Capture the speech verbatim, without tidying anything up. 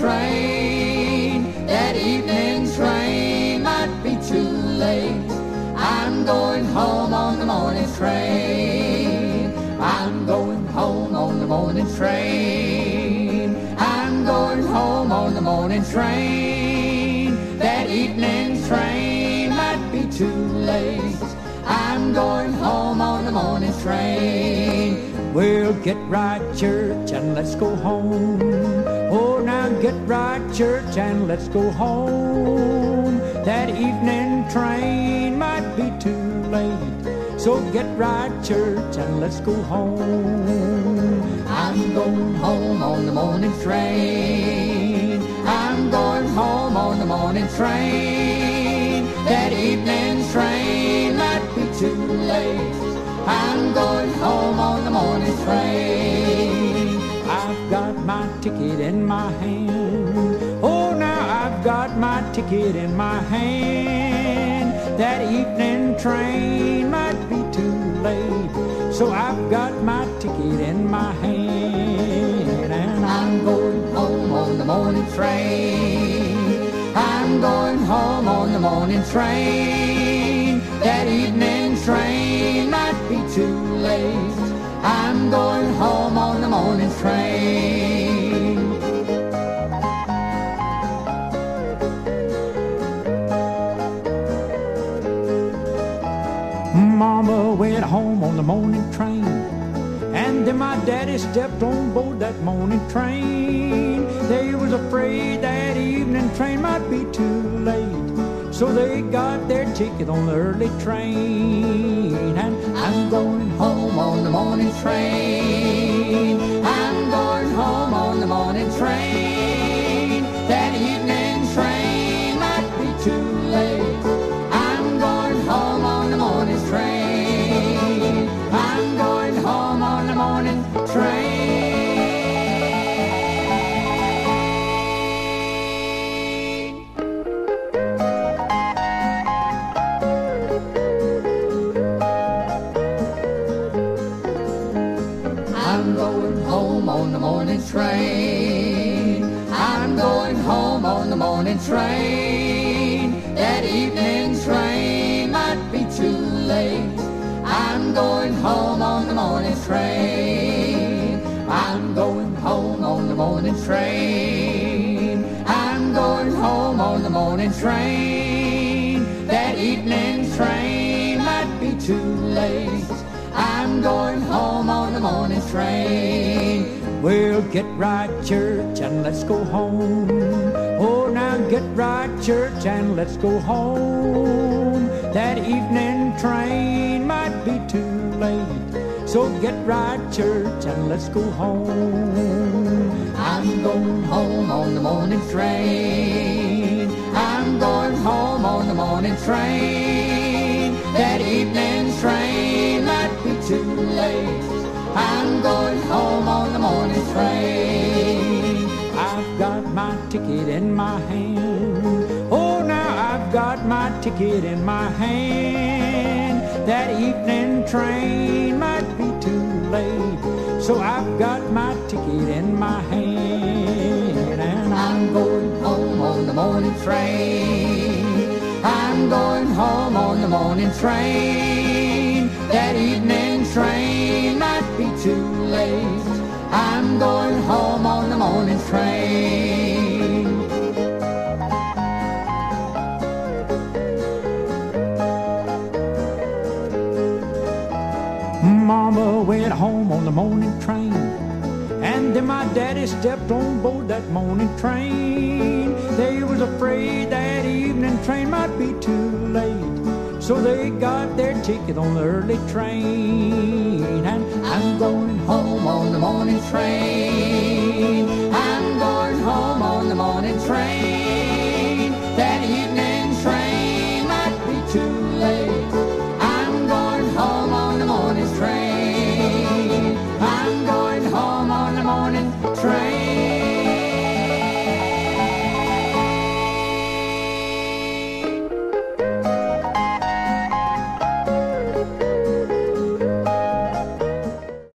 train. That evening train might be too late. I'm going home on the morning train. I'm going home on the morning train. I'm going home on the morning train. That evening train might be too late. I'm going home on the morning train. Well, get right, church, and let's go home. Oh, now get right, church, and let's go home. That evening train might be too late. So get right, church, and let's go home. I'm going home on the morning train. I'm going home on the morning train. That evening train might be too late. I'm going home on the morning train. I've got my ticket in my hand. Oh, now I've got my ticket in my hand. That evening train might be too late. So I've got my ticket in my hand. And I'm going home on the morning train. I'm going home on the morning train. That evening train might be too late. I'm going home on the morning train. Mama went home on the morning train, and then my daddy stepped on board that morning train. They was afraid that evening train might be too late, so they got their ticket on the early train. And I'm going home on the morning train. I'm going home on the morning train. That evening train might be too late. I'm going home on the morning train. I'm going home on the morning train. I'm going home on the morning train. I'm going home on the morning train. That evening train might be too late. I'm going home on the morning train. I'm going home on the morning train. I'm going home on the morning train. That evening train might be too late. I'm going home on the morning train. Well, get right, church, and let's go home. Oh, now get right, church, and let's go home. That evening train might be too late. So get right, church, and let's go home. I'm going home on the morning train. I'm going home on the morning train. That evening train might be too late. I'm going home on the morning train. I've got my ticket in my hand. Oh, now I've got my ticket in my hand. That evening train might be too late. So I've got my ticket in my hand. And I'm going home on the morning train. I'm going home on the morning train. That evening train might be too late. I'm going home on the morning train. Mama went home on the morning train, and then my daddy stepped on board that morning train. They was afraid that evening train might be too late, so they got their ticket on the early train. And I'm going home on the morning train. I'm going home on the morning train.